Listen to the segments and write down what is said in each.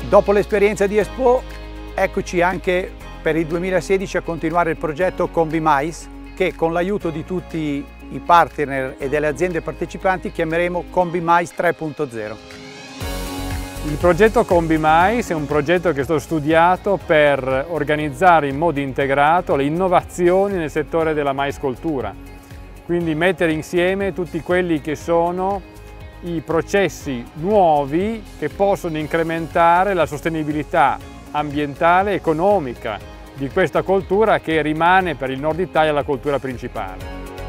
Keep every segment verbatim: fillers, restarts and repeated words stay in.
Dopo l'esperienza di Expo, eccoci anche per il duemilasedici a continuare il progetto Combimais, che con l'aiuto di tutti i partner e delle aziende partecipanti chiameremo Combimais tre punto zero. Il progetto Combimais è un progetto che è stato studiato per organizzare in modo integrato le innovazioni nel settore della maiscoltura, quindi mettere insieme tutti quelli che sono i processi nuovi che possono incrementare la sostenibilità ambientale e economica di questa coltura che rimane per il nord Italia la coltura principale.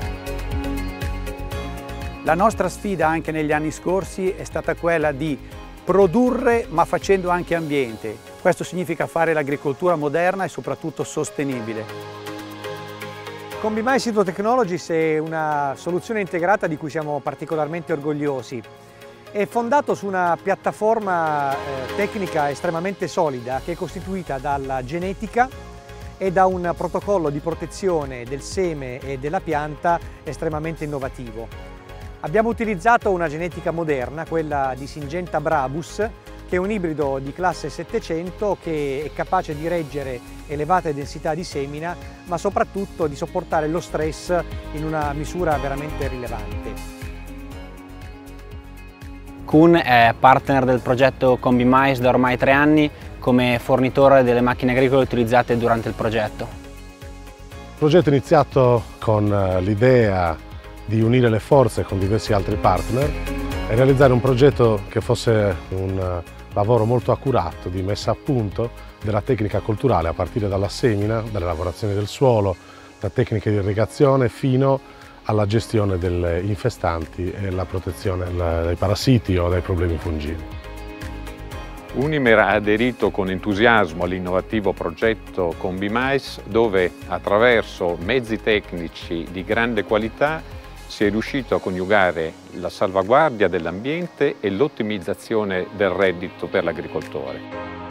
La nostra sfida anche negli anni scorsi è stata quella di produrre ma facendo anche ambiente. Questo significa fare l'agricoltura moderna e soprattutto sostenibile. Combimais Hydro Technologies è una soluzione integrata di cui siamo particolarmente orgogliosi. È fondato su una piattaforma eh, tecnica estremamente solida che è costituita dalla genetica e da un protocollo di protezione del seme e della pianta estremamente innovativo. Abbiamo utilizzato una genetica moderna, quella di Syngenta Brabus, che è un ibrido di classe settecento che è capace di reggere elevate densità di semina, ma soprattutto di sopportare lo stress in una misura veramente rilevante. Kuhn è partner del progetto Combimais da ormai tre anni come fornitore delle macchine agricole utilizzate durante il progetto. Il progetto è iniziato con l'idea di unire le forze con diversi altri partner e realizzare un progetto che fosse un lavoro molto accurato di messa a punto della tecnica colturale a partire dalla semina, dalle lavorazioni del suolo, da tecniche di irrigazione fino alla gestione delle infestanti e la protezione dai parassiti o dai problemi fungini. Unimer ha aderito con entusiasmo all'innovativo progetto Combimais, dove attraverso mezzi tecnici di grande qualità si è riuscito a coniugare la salvaguardia dell'ambiente e l'ottimizzazione del reddito per l'agricoltore.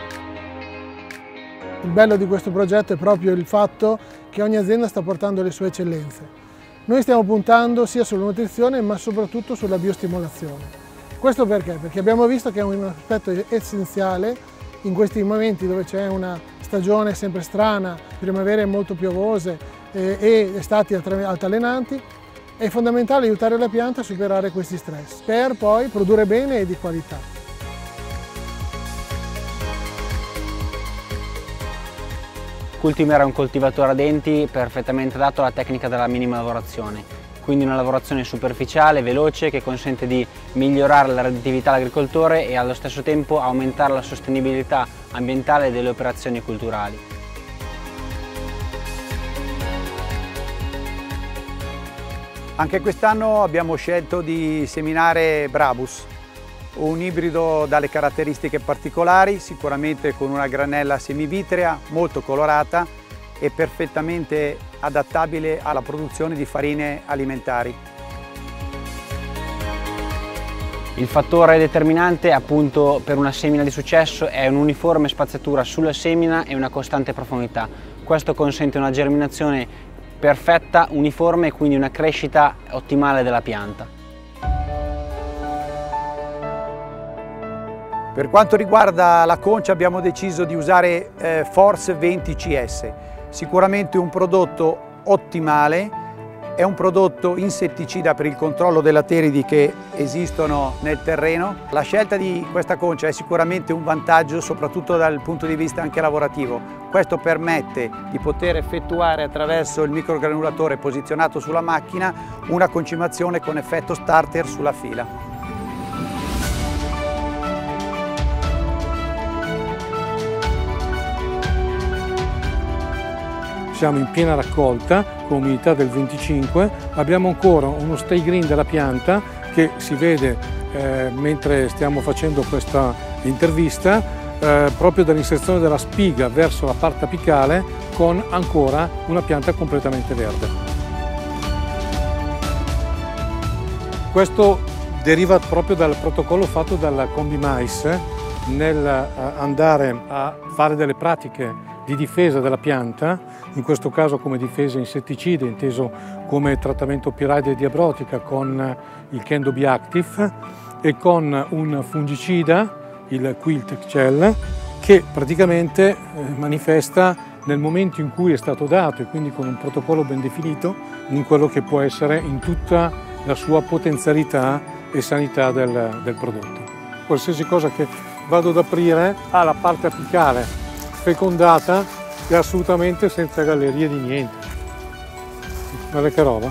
Il bello di questo progetto è proprio il fatto che ogni azienda sta portando le sue eccellenze. Noi stiamo puntando sia sulla nutrizione ma soprattutto sulla biostimolazione. Questo perché? Perché abbiamo visto che è un aspetto essenziale in questi momenti dove c'è una stagione sempre strana, primavere molto piovose eh, e estati altalenanti. È fondamentale aiutare la pianta a superare questi stress per poi produrre bene e di qualità. Cultimer è un coltivatore a denti perfettamente adatto alla tecnica della minima lavorazione, quindi una lavorazione superficiale, veloce, che consente di migliorare la redditività dell'agricoltore e allo stesso tempo aumentare la sostenibilità ambientale delle operazioni culturali. Anche quest'anno abbiamo scelto di seminare Brabus, un ibrido dalle caratteristiche particolari, sicuramente con una granella semivitrea, molto colorata e perfettamente adattabile alla produzione di farine alimentari. Il fattore determinante appunto per una semina di successo è un'uniforme spaziatura sulla semina e una costante profondità. Questo consente una germinazione perfetta, uniforme e quindi una crescita ottimale della pianta. Per quanto riguarda la concia abbiamo deciso di usare eh, Force venti C S, sicuramente un prodotto ottimale, è un prodotto insetticida per il controllo delle ateridi che esistono nel terreno. La scelta di questa concia è sicuramente un vantaggio soprattutto dal punto di vista anche lavorativo. Questo permette di poter effettuare attraverso il microgranulatore posizionato sulla macchina una concimazione con effetto starter sulla fila. Siamo in piena raccolta con umidità del venticinque, abbiamo ancora uno stay green della pianta che si vede eh, mentre stiamo facendo questa intervista eh, proprio dall'inserzione della spiga verso la parte apicale con ancora una pianta completamente verde. Questo deriva proprio dal protocollo fatto dalla Combimais nel eh, andare a fare delle pratiche di difesa della pianta, in questo caso come difesa insetticida, inteso come trattamento piride diabrotica con il Kendo B-Active e con un fungicida il Quiltech Cell, che praticamente eh, manifesta nel momento in cui è stato dato, e quindi con un protocollo ben definito, in quello che può essere in tutta la sua potenzialità e sanità del, del prodotto. Qualsiasi cosa che vado ad aprire ha la parte apicale fecondata e assolutamente senza gallerie di niente. Guarda che roba!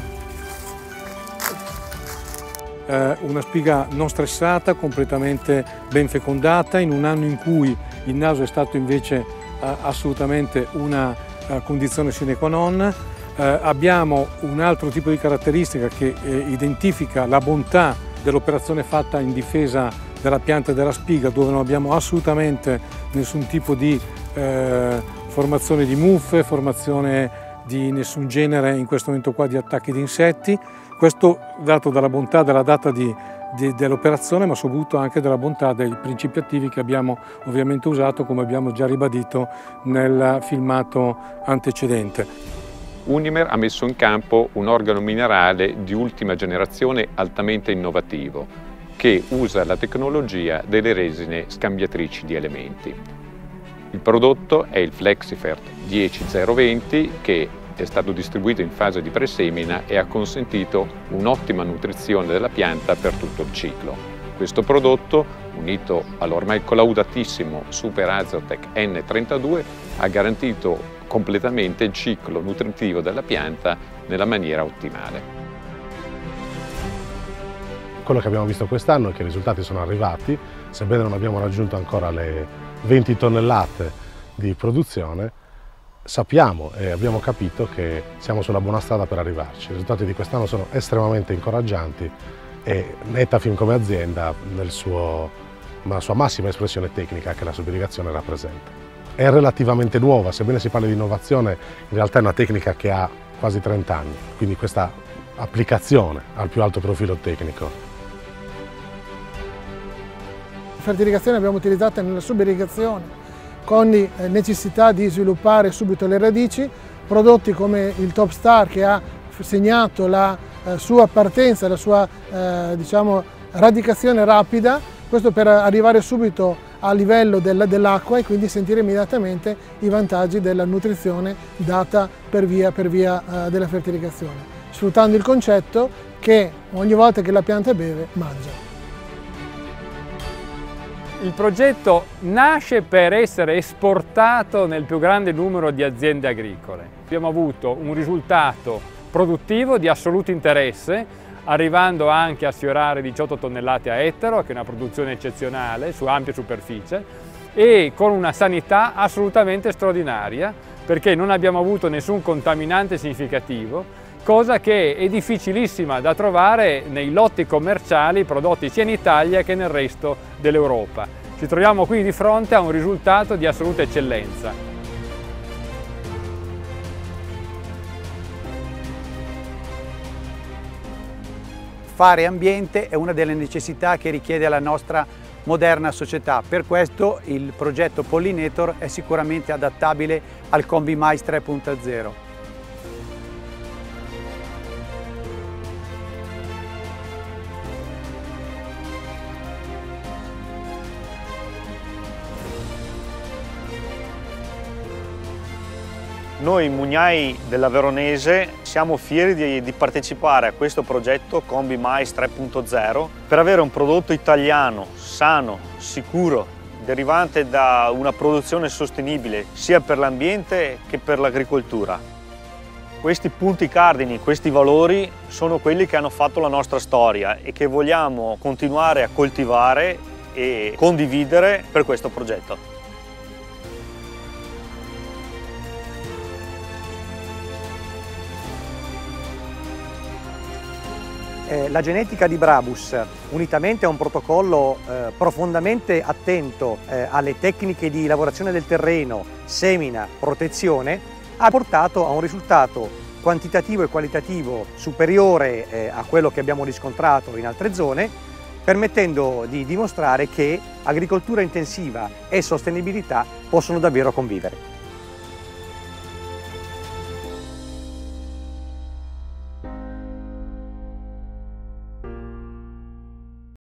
Eh, una spiga non stressata, completamente ben fecondata, in un anno in cui il naso è stato invece eh, assolutamente una eh, condizione sine qua non. Eh, abbiamo un altro tipo di caratteristica che eh, identifica la bontà dell'operazione fatta in difesa della pianta e della spiga, dove non abbiamo assolutamente nessun tipo di eh, formazione di muffe, formazione di nessun genere in questo momento qua di attacchi di insetti. Questo dato dalla bontà della data di, di, dell'operazione, ma soprattutto anche della bontà dei principi attivi che abbiamo ovviamente usato, come abbiamo già ribadito nel filmato antecedente. Unimer ha messo in campo un organo minerale di ultima generazione altamente innovativo, che usa la tecnologia delle resine scambiatrici di elementi. Il prodotto è il Flexifert dieci zero venti, che è stato distribuito in fase di presemina e ha consentito un'ottima nutrizione della pianta per tutto il ciclo. Questo prodotto, unito all'ormai collaudatissimo Super Azotec N trentadue, ha garantito completamente il ciclo nutritivo della pianta nella maniera ottimale. Quello che abbiamo visto quest'anno è che i risultati sono arrivati, sebbene non abbiamo raggiunto ancora le venti tonnellate di produzione, sappiamo e abbiamo capito che siamo sulla buona strada per arrivarci. I risultati di quest'anno sono estremamente incoraggianti e Netafim come azienda nel suo, nella sua massima espressione tecnica che la subirrigazione rappresenta. È relativamente nuova, sebbene si parli di innovazione, in realtà è una tecnica che ha quasi trenta anni, quindi questa applicazione al più alto profilo tecnico. La fertilizzante abbiamo utilizzato nella subirrigazione con necessità di sviluppare subito le radici, prodotti come il Top Star che ha segnato la eh, sua partenza, la sua eh, diciamo, radicazione rapida, questo per arrivare subito a livello del, dell'acqua e quindi sentire immediatamente i vantaggi della nutrizione data per via, per via eh, della fertilizzante, sfruttando il concetto che ogni volta che la pianta beve, mangia. Il progetto nasce per essere esportato nel più grande numero di aziende agricole. Abbiamo avuto un risultato produttivo di assoluto interesse, arrivando anche a sfiorare diciotto tonnellate a ettaro, che è una produzione eccezionale su ampia superficie, e con una sanità assolutamente straordinaria, perché non abbiamo avuto nessun contaminante significativo, cosa che è difficilissima da trovare nei lotti commerciali prodotti sia in Italia che nel resto dell'Europa. Ci troviamo quindi di fronte a un risultato di assoluta eccellenza. Fare ambiente è una delle necessità che richiede la nostra moderna società. Per questo il progetto Pollinator è sicuramente adattabile al Combimice tre punto zero. Noi mugnai della Veronese siamo fieri di, di partecipare a questo progetto Combimice tre punto zero per avere un prodotto italiano, sano, sicuro, derivante da una produzione sostenibile sia per l'ambiente che per l'agricoltura. Questi punti cardini, questi valori sono quelli che hanno fatto la nostra storia e che vogliamo continuare a coltivare e condividere per questo progetto. Eh, la genetica di Brabus, unitamente a un protocollo eh, profondamente attento eh, alle tecniche di lavorazione del terreno, semina, protezione, ha portato a un risultato quantitativo e qualitativo superiore eh, a quello che abbiamo riscontrato in altre zone, permettendo di dimostrare che agricoltura intensiva e sostenibilità possono davvero convivere.